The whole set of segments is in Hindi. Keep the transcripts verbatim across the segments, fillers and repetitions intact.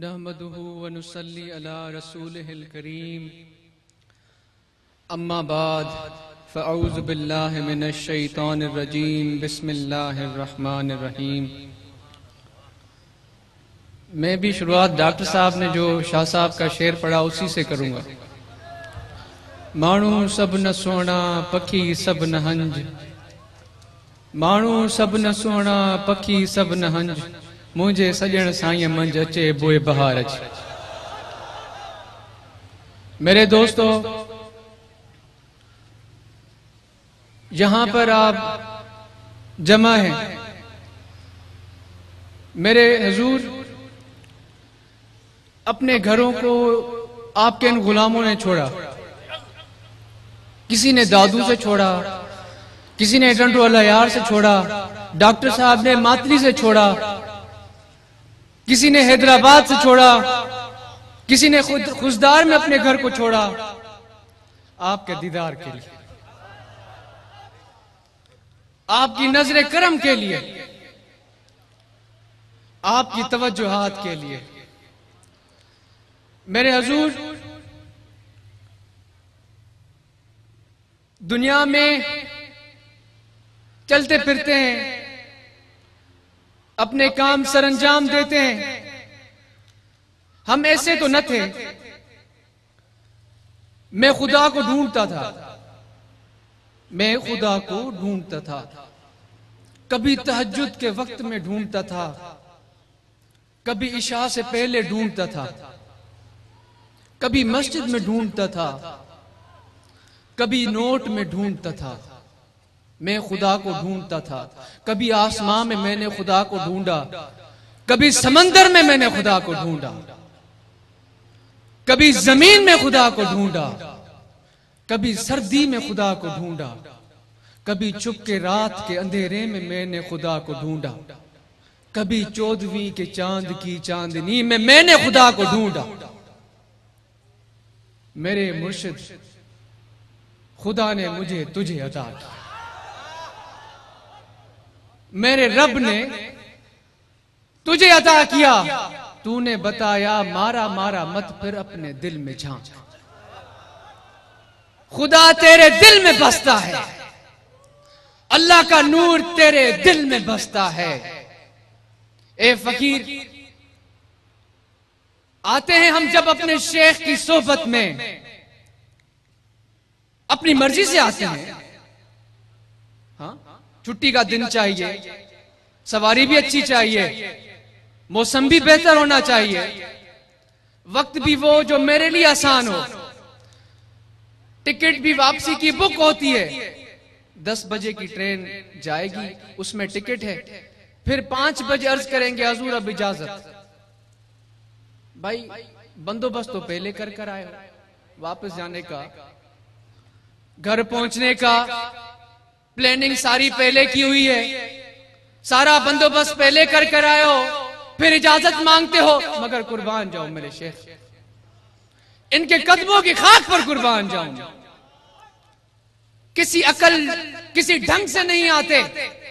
नहमदुहु व नुसल्ली अला रसूलिहिल करीम अम्मा बाद फ़अऊज़ु बिल्लाहि मिनश शैतानिर रजीम बिस्मिल्लाहिर रहमानिर रहीम। मैं भी शुरुआत डॉक्टर साहब ने जो शाह साहब का शेर पढ़ा उसी से करूँगा। माण्हू सब न सोहणा पखी सब न हंज, माण्हू सब न सोहणा पखी सब न हंज, मुझे सजण साईं मंझ अचे बोए बहार अचे। मेरे दोस्तों, यहां पर आप जमा हैं, मेरे हुजूर अपने घरों को आपके इन गुलामों ने छोड़ा। किसी ने दादू से छोड़ा, किसी ने टंटू अल्लाह यार से छोड़ा, डॉक्टर साहब ने मातली से छोड़ा, किसी ने हैदराबाद से छोड़ा, किसी ने खुद खुशदार में अपने घर को छोड़ा आपके दीदार के लिए, आपकी नजरे करम के लिए, आपकी तवज्जुहात के लिए। मेरे हुजूर दुनिया में चलते फिरते हैं, अपने काम सरंजाम देते हैं। हम ऐसे तो न थे। मैं खुदा को ढूंढता था, मैं खुदा को ढूंढता था। कभी तहज्जुद के वक्त में ढूंढता था, कभी इशा से पहले ढूंढता था, कभी मस्जिद में ढूंढता था, कभी नोट में ढूंढता था। मैं खुदा को ढूंढता था। कभी आसमां में मैंने खुदा को ढूंढा, कभी समंदर में मैंने खुदा को ढूंढा, कभी जमीन में खुदा को ढूंढा, कभी सर्दी में खुदा को ढूंढा, कभी चुप के रात के अंधेरे में मैंने खुदा को ढूंढा, कभी चौदहवीं के चांद की चांदनी में मैंने खुदा को ढूंढा। मेरे मुर्शिद खुदा ने मुझे तुझे अता किया, मेरे रब ने तुझे अता किया। तूने बताया मारा मारा मत फिर अपने दिल में झांक, खुदा तेरे दिल में बसता है, अल्लाह का नूर तेरे दिल में बसता है। ए फकीर, आते हैं हम जब अपने शेख की सोहबत में, अपनी मर्जी से आते हैं। हाँ, छुट्टी का दिन चाहिए, सवारी भी अच्छी चाहिए, मौसम भी बेहतर होना चाहिए, वक्त भी वो जो मेरे लिए आसान हो, टिकट भी वापसी की बुक होती है। दस बजे की ट्रेन जाएगी, उसमें टिकट है, फिर पांच बजे अर्ज करेंगे हुजूर अब इजाजत। भाई बंदोबस्त तो पहले कर कर आए हो, वापस जाने का, घर पहुंचने का प्लानिंग सारी पहले की हुई है, सारा बंदोबस्त पहले कर कर आए हो, फिर इजाजत मांगते हो। मगर कुर्बान जाओ मेरे शेख, इनके कदमों की खाक पर कुर्बान जाऊं। किसी अकल किसी ढंग से नहीं आते,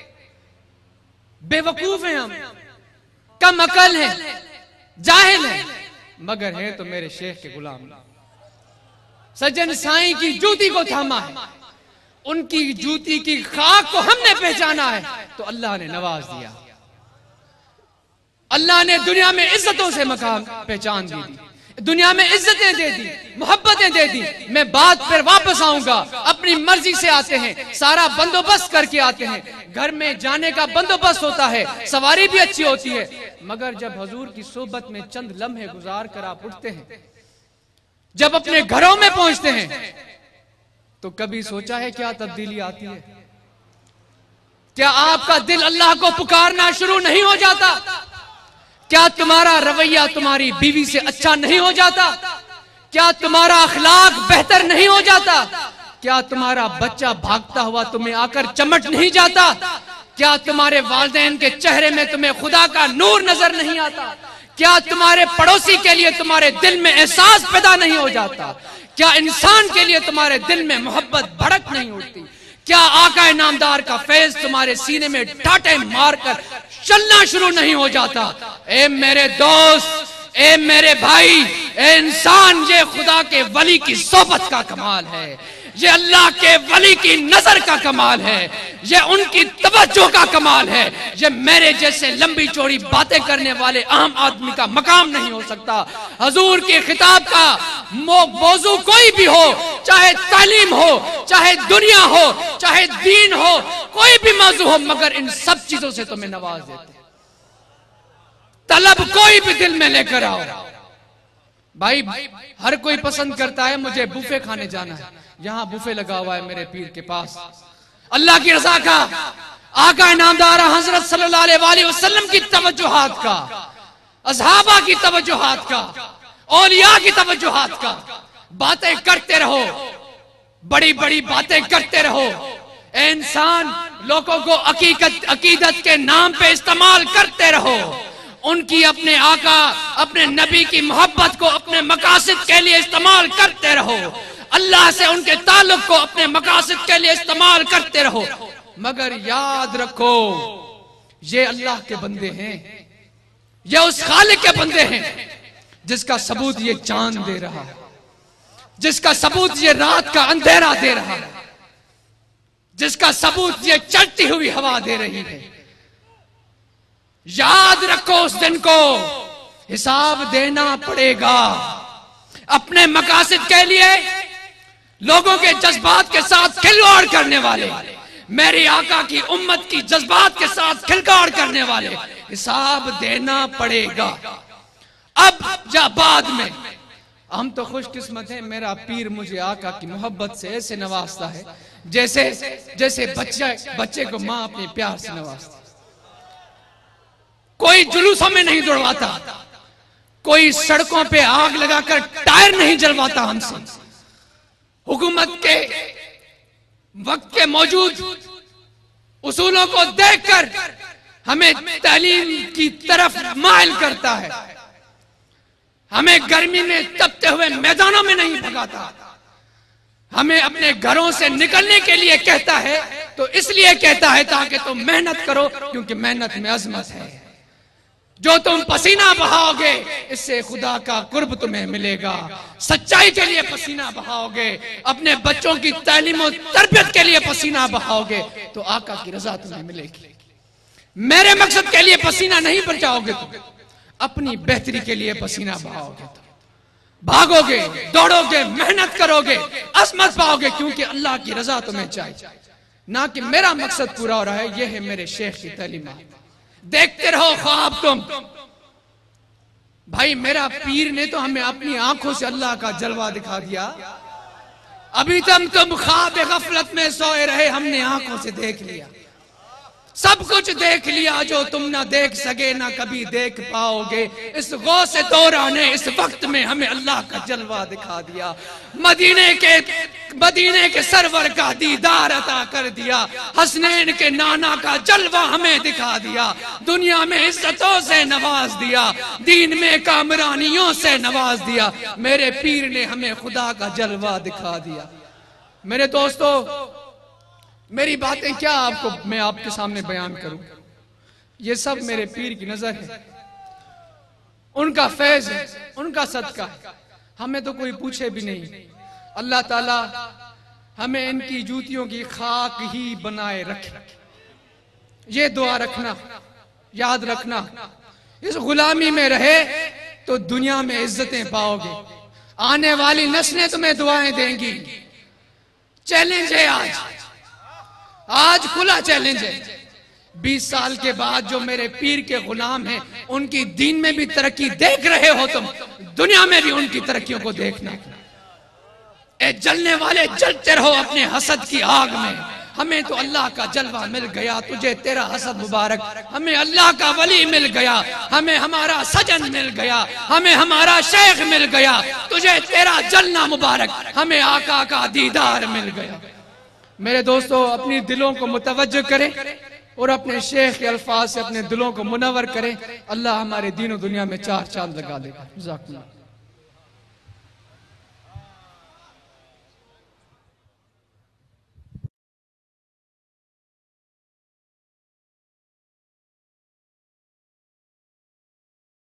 बेवकूफ हैं हम, कम अकल हैं, जाहिल हैं, मगर है तो मेरे शेख के गुलाम। सज्जन साईं की जूती को थामा है, उनकी जूती की खाक को हमने पहचाना है, तो अल्लाह ने नवाज दिया। अल्लाह ने दुनिया में इज्जतों से मकाम पहचान दी, दी दुनिया में इज्जतें दे दी, मोहब्बतें दे दी। मैं बात पर वापस आऊंगा। अपनी मर्जी से आते हैं, सारा बंदोबस्त करके आते हैं, घर में जाने का बंदोबस्त होता है, सवारी भी अच्छी होती है, मगर जब हुजूर की सोहबत में चंद लम्हे गुजार कर आप उठते हैं, जब अपने घरों में पहुंचते हैं, तो कभी सोचा है क्या तब्दीली आती है? क्या आपका दिल अल्लाह को पुकारना शुरू नहीं हो जाता? क्या तुम्हारा रवैया तुम्हारी बीवी से अच्छा नहीं हो जाता? क्या तुम्हारा अखलाक बेहतर नहीं हो जाता? क्या तुम्हारा बच्चा भागता हुआ तुम्हें आकर चमट नहीं जाता? क्या तुम्हारे वालिदैन के चेहरे में तुम्हें खुदा का नूर नजर नहीं आता? क्या तुम्हारे पड़ोसी के लिए तुम्हारे दिल में एहसास पैदा नहीं हो जाता? क्या इंसान के लिए तुम्हारे दिल में मोहब्बत भड़क नहीं उठती? क्या आका नामदार का फैज तुम्हारे सीने में टाटे मारकर चलना शुरू नहीं हो जाता? ए मेरे दोस्त, ए मेरे भाई, ए इंसान, ये खुदा के वली की सोबत का कमाल है, ये अल्लाह के वली की नजर का कमाल है, ये उनकी तवज्जो का कमाल है। ये मेरे जैसे लंबी चौड़ी बातें करने वाले आम आदमी का मकाम नहीं हो सकता। हजूर के खिताब का मौजू कोई भी हो, चाहे तालीम हो, चाहे दुनिया हो, चाहे दीन हो, कोई भी मौजू हो, मगर इन सब चीजों से तुम्हें नवाज देते। तलब कोई भी दिल में लेकर आओ। भाई हर कोई पसंद करता है मुझे बुफे खाने जाना है, यहां बुफे लगा हुआ है मेरे पीर के पास। अल्लाह की रजा का, आका इनामदार हजरत सल्लल्लाहु अलैहि वसल्लम की तवज्जुहात का, असहाबा की तवज्जुहात का, औलिया की तवज्जुहात का बातें करते रहो, बड़ी बड़ी बातें करते रहो। ए इंसान, लोगों को अकीकत अकीदत के नाम पे इस्तेमाल करते रहो। उनकी अपने आका, अपने नबी की मोहब्बत को अपने मकासद के लिए इस्तेमाल करते रहो। अल्लाह से उनके ताल्लुक को अपने मकासद के लिए इस्तेमाल करते रहो। मगर याद रखो, ये अल्लाह के बंदे हैं, ये उस खालिक के बंदे हैं जिसका सबूत ये चांद दे रहा है, जिसका सबूत ये रात का अंधेरा दे रहा है, जिसका सबूत ये चलती हुई हवा दे रही है। याद रखो, उस दिन को हिसाब देना पड़ेगा। अपने मकासद के लिए लोगों के जज्बात के साथ खिलवाड़ करने वाले, मेरी आका की उम्मत की जज्बात के साथ खिलवाड़ करने वाले, हिसाब देना पड़ेगा। अब या बाद में। हम तो खुशकिस्मत हैं, मेरा पीर मुझे आका की मोहब्बत से ऐसे नवाजता है जैसे जैसे बच्चे बच्चे को माँ अपने प्यार से नवाजती। कोई जुलूसों में नहीं दौड़वाता, कोई सड़कों पे आग लगाकर टायर नहीं जलवाता हमसे। हुकूमत के वक्त के मौजूद उसूलों को देखकर हमें तालीम की तरफ माइल करता है, हमें गर्मी में तपते हुए मैदानों में नहीं भगाता, हमें अपने घरों से निकलने के लिए कहता है तो इसलिए कहता है ताकि तुम मेहनत करो, क्योंकि मेहनत में अजमत है। जो तुम पसीना बहाओगे इससे खुदा का कुर्ब तुम्हें मिलेगा। सच्चाई के लिए पसीना बहाओगे, अपने बच्चों की तालीम और तरबियत के लिए पसीना बहाओगे तो आका की रजा तुम्हें मिलेगी। मेरे मकसद के लिए पसीना नहीं बचाओगे, तुम अपनी बेहतरी के लिए पसीना बहाओगे, तो भागोगे, दौड़ोगे, मेहनत करोगे, अजमत पाओगे, क्योंकि अल्लाह की रजा तुम्हें चाहिए, ना कि मेरा मकसद पूरा हो रहा है। यह है मेरे शेख की तालीमात। देखते रहो ख्वाब तुम। भाई मेरा पीर ने तो हमें अपनी आंखों से अल्लाह का जलवा दिखा दिया। अभी तक तुम ख्वाब गफलत में सोए रहे, हमने आंखों से देख लिया, सब कुछ देख लिया जो तुम ना देख सके ना कभी देख पाओगे। इस गौसे दौरा ने इस वक्त में हमें अल्लाह का जलवा दिखा दिया। मदीने के मदीने के सरवर का दीदार अता कर दिया, हसनैन के नाना का जलवा हमें दिखा दिया, दुनिया में इज्जतों से नवाज दिया, दीन में कामरानियों से नवाज दिया। मेरे पीर ने हमें खुदा का जलवा दिखा दिया। मेरे दोस्तों, मेरी बातें क्या आपको मैं आपके सामने बयान करूं, ये सब मेरे पीर की नजर है, उनका फैज है, उनका सदका है। हमें तो कोई पूछे भी नहीं। अल्लाह ताला हमें इनकी जूतियों की खाक ही बनाए रखे। ये दुआ रखना, याद रखना, इस गुलामी में रहे तो दुनिया में इज्जतें पाओगे, आने वाली नस्लें तुम्हें दुआएं देंगी। चैलेंज है आज, आज खुला चैलेंज है। बीस साल के बाद जो मेरे पीर के गुलाम हैं, उनकी दीन में भी तरक्की देख रहे हो तुम, दुनिया में भी उनकी तरक्कियों को देखना। ए जलने वाले, जलते रहो अपने हसद की आग में। हमें तो अल्लाह का जलवा मिल गया, तुझे तेरा हसद मुबारक। हमें अल्लाह का वली मिल गया, हमें हमारा सजन मिल गया, हमें हमारा शेख मिल गया, तुझे तेरा जलना मुबारक। हमें आका का दीदार मिल गया। मेरे दोस्तों, अपनी दिलों को मुतवज्जो करें और अपने शेख के अल्फाज से अपने दिलों को मुनव्वर करें। अल्लाह हमारे दीन और दुनिया में चार चांद लगा देगा।